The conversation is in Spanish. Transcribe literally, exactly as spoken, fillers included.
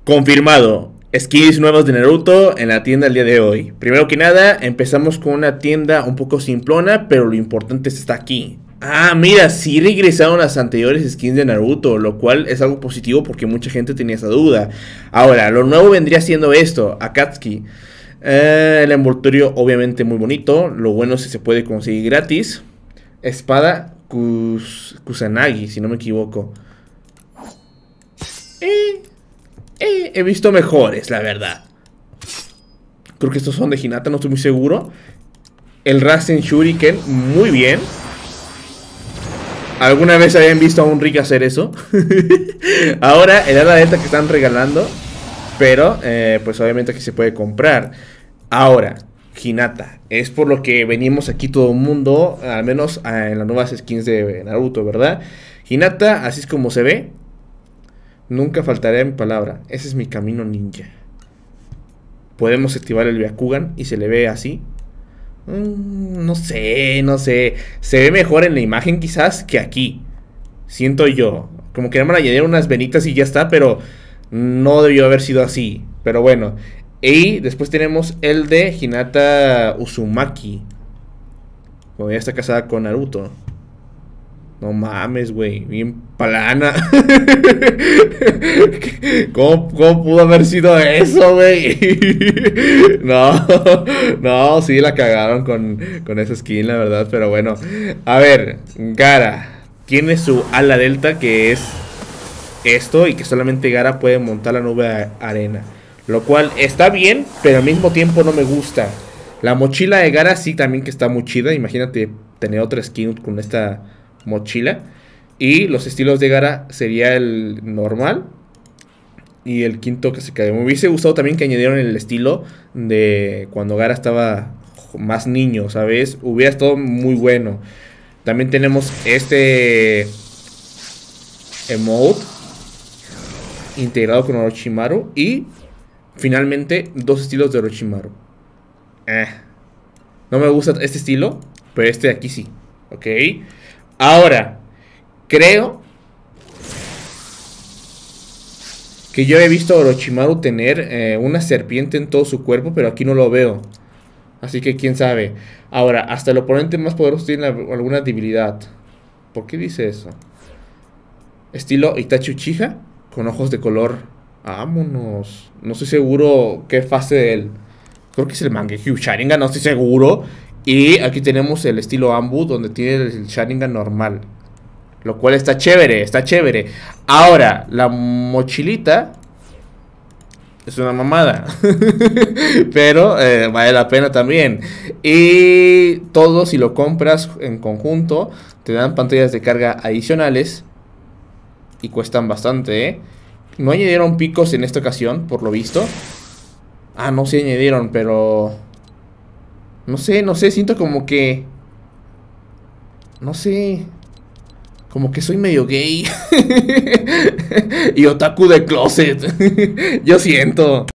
Confirmado. Skins nuevos de Naruto en la tienda el día de hoy. Primero que nada, empezamos con una tienda un poco simplona, pero lo importante está aquí. Ah, mira, sí regresaron las anteriores skins de Naruto, lo cual es algo positivo porque mucha gente tenía esa duda. Ahora, lo nuevo vendría siendo esto, Akatsuki. Eh, el envoltorio obviamente muy bonito, lo bueno es que se puede conseguir gratis. Espada Kus Kusanagi, si no me equivoco. Eh... Eh, he visto mejores, la verdad. Creo que estos son de Hinata, no estoy muy seguro. El Rasen Shuriken, muy bien. ¿Alguna vez habían visto a un Rick hacer eso? Ahora, el ala delta que están regalando. Pero, eh, pues obviamente aquí se puede comprar. Ahora, Hinata. Es por lo que venimos aquí todo el mundo, al menos en las nuevas skins de Naruto, ¿verdad? Hinata, así es como se ve. Nunca faltaré mi palabra. Ese es mi camino ninja. Podemos activar el Byakugan y se le ve así. Mm, no sé, no sé. Se ve mejor en la imagen quizás que aquí. Siento yo. Como que nada más añadir unas venitas y ya está, pero no debió haber sido así. Pero bueno. Y después tenemos el de Hinata Uzumaki. Como ya está casada con Naruto. No mames, güey, bien palana. ¿Cómo, ¿Cómo pudo haber sido eso, güey? No, no, sí la cagaron con, con esa skin, la verdad. Pero bueno, a ver, Gaara tiene su ala delta, que es esto, y que solamente Gaara puede montar la nube arena. Lo cual está bien, pero al mismo tiempo no me gusta. La mochila de Gaara sí también que está muy chida. Imagínate tener otra skin con esta mochila. Y los estilos de Gaara sería el normal y el quinto que se cae. Me hubiese gustado también que añadieron el estilo de cuando Gaara estaba más niño, ¿sabes? Hubiera estado muy bueno. También tenemos este emote integrado con Orochimaru. Y finalmente dos estilos de Orochimaru. eh. No me gusta este estilo, pero este de aquí sí. Ok. Ahora, creo que yo he visto a Orochimaru tener eh, una serpiente en todo su cuerpo, pero aquí no lo veo. Así que quién sabe. Ahora, hasta el oponente más poderoso tiene alguna debilidad. ¿Por qué dice eso? Estilo Itachi Uchiha con ojos de color. Vámonos. No estoy seguro qué fase de él. Creo que es el Mangekyo Sharingan, no estoy seguro. Y aquí tenemos el estilo Ambu, donde tiene el Sharingan normal. Lo cual está chévere, está chévere. Ahora, la mochilita es una mamada. Pero eh, vale la pena también. Y todo, si lo compras en conjunto, te dan pantallas de carga adicionales. Y cuestan bastante, ¿eh? No añadieron picos en esta ocasión, por lo visto. Ah, no, sí añadieron, pero... No sé, no sé, siento como que... No sé... Como que soy medio gay. Y otaku de closet. Yo siento.